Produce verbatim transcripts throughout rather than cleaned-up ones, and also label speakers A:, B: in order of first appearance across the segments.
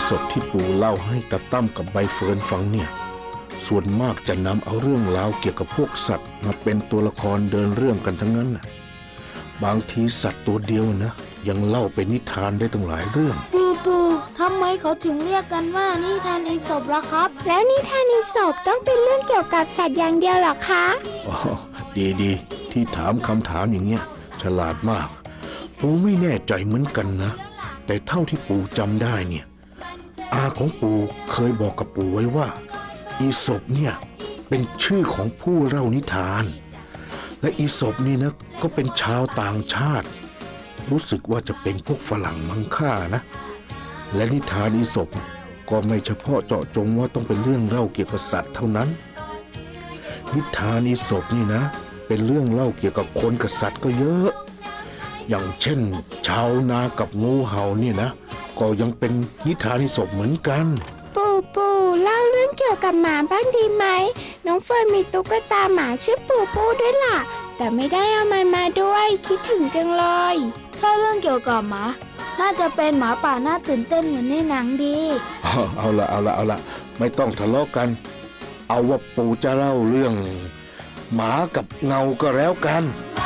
A: สปที่ปู่เล่าให้ตาตั้มกับใบเฟิร์นฟังเนี่ยส่วนมากจะนำเอาเรื่องราวเกี่ยวกับพวกสัตว์มาเป็นตัวละครเดินเรื่องกันทั้งนั้นนะบางทีสัตว์ตัวเดียวนะยังเล่าเป็นนิทานได้ตั้งหลายเรื่อง
B: ปู่ปู่ทำไมเขาถึงเรียกกันว่านิทานอีสปล่ะครับ
C: แล้วนิทานอีสปต้องเป็นเรื่องเกี่ยวกับสัตว์อย่างเดียวหรอคะ
A: อ๋อดีดีที่ถามคำถามอย่างเงี้ยฉลาดมากปู่ไม่แน่ใจเหมือนกันนะแต่เท่าที่ปู่จำได้เนี่ยอาของปู่เคยบอกกับปู่ไว้ว่าอีสปเนี่ยเป็นชื่อของผู้เล่านิทานและอีสปนี่นะก็เป็นชาวต่างชาติรู้สึกว่าจะเป็นพวกฝรั่งมังค่านะและนิทานอีสปก็ไม่เฉพาะเจาะจงว่าต้องเป็นเรื่องเล่าเกี่ยวกับสัตว์เท่านั้นนิทานอีสปนี่นะเป็นเรื่องเล่าเกี่ยวกับคนกับสัตว์ก็เยอะอย่างเช่นชาวนากับงูเห่านี่นะก็ยังเป็นนิทานอีสปเหมือนกัน
C: ปู่ปู่เล่าเรื่องเกี่ยวกับหมาบ้างดีไหมน้องเฟิร์นมีตุ๊กตาหมาชื่อปู่ปู่ด้วยล่ะแต่ไม่ได้เอามันมาด้วยคิดถึงจังเลย
B: ถ้าเรื่องเกี่ยวกับหมาน่าจะเป็นหมาป่าน่าตื่นเต้นเหมือนในหนังดี
A: เอาละเอาละเอาละไม่ต้องทะเลาะกันเอาว่าปู่จะเล่าเรื่องหมากับเงาก็แล้วกัน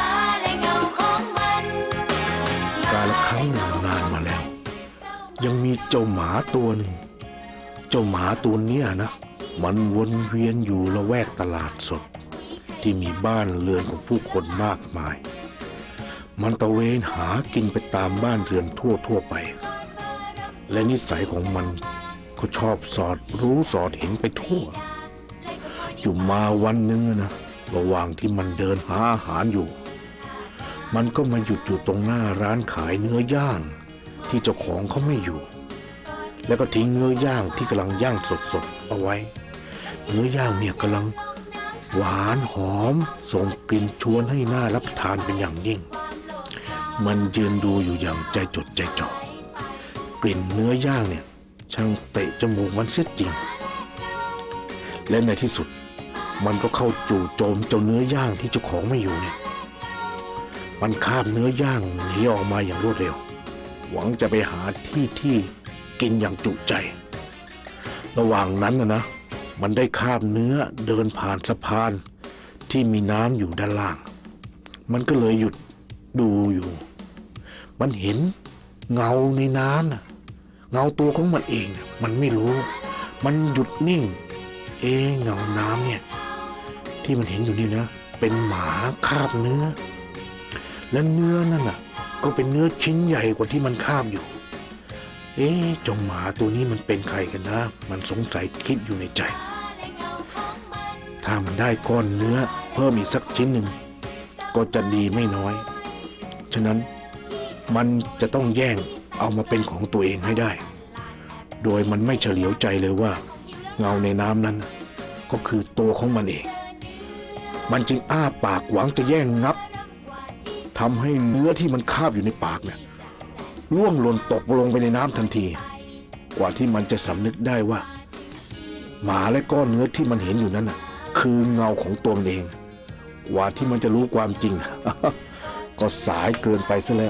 A: กาลครั้งหนึ่งนานมาแล้วยังมีเจ้าหมาตัวหนึ่งเจ้าหมาตัวนี้นะมันวนเวียนอยู่ละแวกตลาดสดที่มีบ้านเรือนของผู้คนมากมายมันตะเวนหากินไปตามบ้านเรือนทั่วทั่วไปและนิสัยของมันก็ชอบสอดรู้สอดเห็นไปทั่วอยู่มาวันหนึ่งนะระหว่างที่มันเดินหาอาหารอยู่มันก็มาหยุดอยู่ตรงหน้าร้านขายเนื้อย่างที่เจ้าของเขาไม่อยู่แล้วก็ทิ้งเนื้อย่างที่กำลังย่างสดๆเอาไว้เนื้อย่างเนี่ยกำลังหวานหอมส่งกลิ่นชวนให้น่ารับประทานเป็นอย่างยิ่งมันยืนดูอยู่อย่างใจจดใจจ่อกลิ่นเนื้อย่างเนี่ยช่างเตะจมูกมันเสียจริงและในที่สุดมันก็เข้าจู่โจมเจ้าเนื้อย่างที่เจ้าของไม่อยู่เนี่ยมันคาบเนื้อย่างหนีออกมาอย่างรวดเร็วหวังจะไปหาที่ที่กินอย่างจุใจระหว่างนั้นนะนะมันได้คาบเนื้อเดินผ่านสะพานที่มีน้ำอยู่ด้านล่างมันก็เลยหยุดดูอยู่มันเห็นเงาในน้ำนะเงาตัวของมันเองมันไม่รู้มันหยุดนิ่งเอ๊ะเงาน้ำเนี่ยที่มันเห็นอยู่นี่นะเป็นหมาคาบเนื้อและเนื้อนั่นน่ะก็เป็นเนื้อชิ้นใหญ่กว่าที่มันคาบอยู่เอ๊ะเจ้าหมาตัวนี้มันเป็นใครกันนะมันสงสัยคิดอยู่ในใจถ้ามันได้ก้อนเนื้อเพิ่มอีกสักชิ้นหนึ่งก็จะดีไม่น้อยฉะนั้นมันจะต้องแย่งเอามาเป็นของตัวเองให้ได้โดยมันไม่เฉลียวใจเลยว่าเงาในน้ำนั้นก็คือตัวของมันเองมันจึงอ้าปากหวังจะแย่งงับทำให้เนื้อที่มันคาบอยู่ในปากเนี่ยร่วงหล่นตกลงไปในน้ำทันทีกว่าที่มันจะสำนึกได้ว่าหมาและก้อนเนื้อที่มันเห็นอยู่นั้นน่ะคือเงาของตัวมันเองกว่าที่มันจะรู้ความจริง ก็สายเกินไปซะแล้ว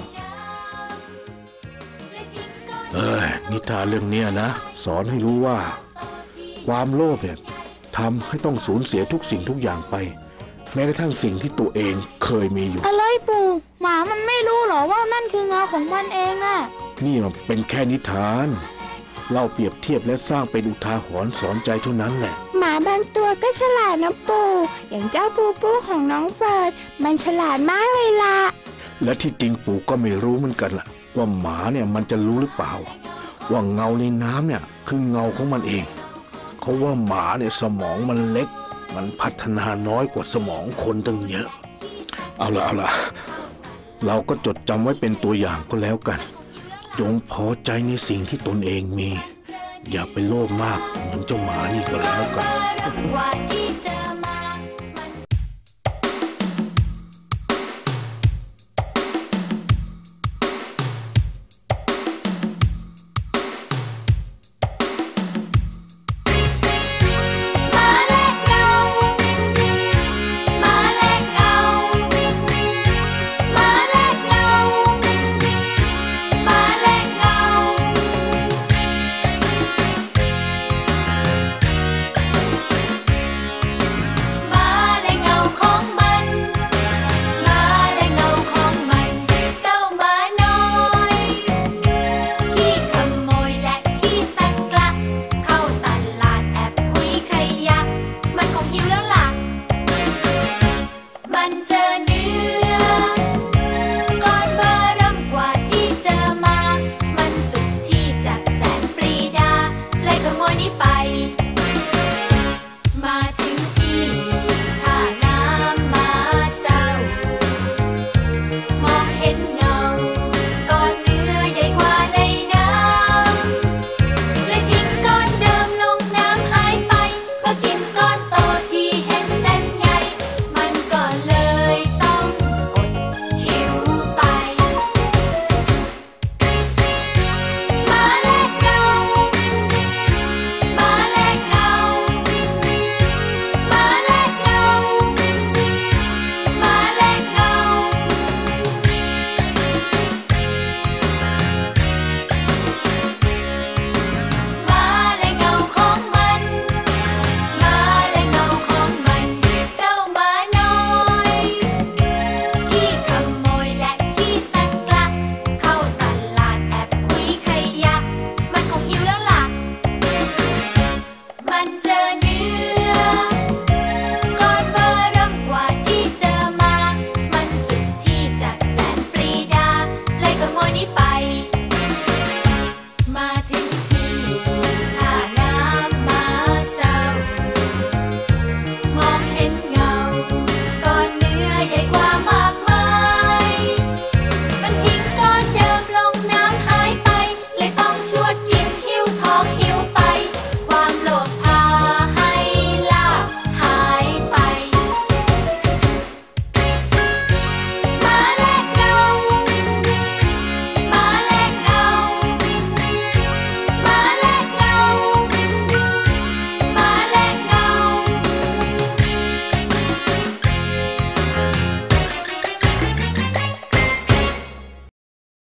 A: เอ้ยนิทานเรื่องนี้นะสอนให้รู้ว่าความโลภเนี่ยทำให้ต้องสูญเสียทุกสิ่งทุกอย่างไปแม้กระทั่งสิ่งที่ตัวเองเคยมีอยู่
B: อะไรปู่หมามันไม่รู้หรอว่านั่นคือเงาของมันเองน่ะ
A: นี่มันเป็นแค่นิทานเล่าเปรียบเทียบและสร้างเป็นอุทาหรณ์สอนใจเท่านั้นแหละ
C: หมาบางตัวก็ฉลาดนะปู่อย่างเจ้าปูปูของน้องเฟิร์นมันฉลาดมากเลยล่ะ
A: และที่จริงปู่ก็ไม่รู้เหมือนกันล่ะว่าหมาเนี่ยมันจะรู้หรือเปล่าว่าเงาในน้ำเนี่ยคือเงาของมันเองเขาว่าหมาเนี่ยสมองมันเล็กมันพัฒนาน้อยกว่าสมองคนตั้งเยอะเอาละเอาละเราก็จดจำไว้เป็นตัวอย่างก็แล้วกันจงพอใจในสิ่งที่ตนเองมีอย่าไปโลภมากเหมือนเจ้าหมานี่ก็แล้วกัน